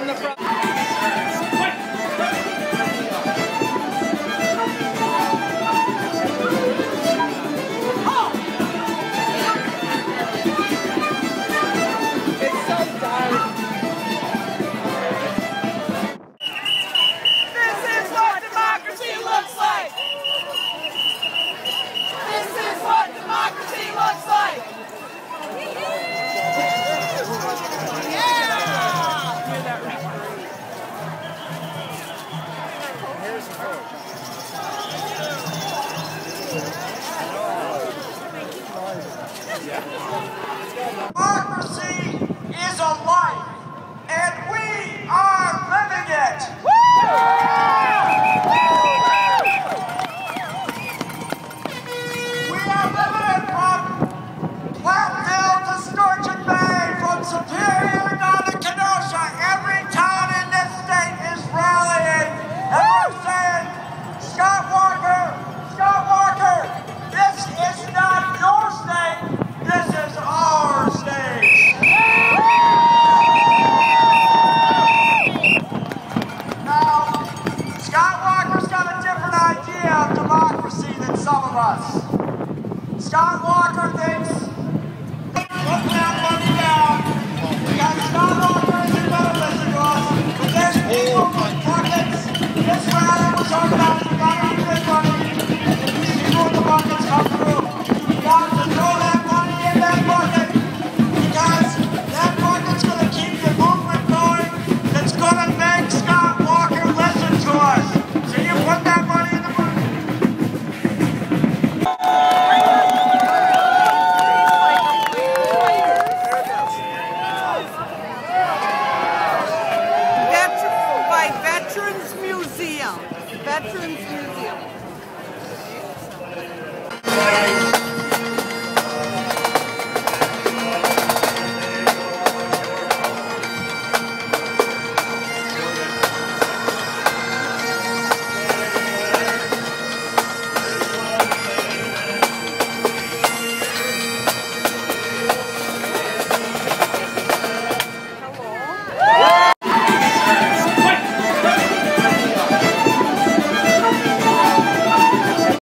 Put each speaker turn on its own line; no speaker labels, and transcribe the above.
the front. It's so dark. This is what democracy looks like. This is what democracy looks like.
Democracy is a life, and we are living it. We are living it from Platteville to Sturgeon Bay, from Superior down to Kenosha. Every town in this state is rallying, and we're saying, Scott Walker, this is not your state, this is our state. Now, Scott Walker's got a different idea of democracy than some of us. Scott Walker thinks, put that money down, because Scott Walker isn't going to listen to us, but there's people with buckets. This rally was organized without any big money, and these people with the buckets come through. We want to throw that money in that bucket, because that bucket's going to keep the movement going, that's going to make Scott Walker listen to us. So you put that money in the bucket.
By Veterans Museum.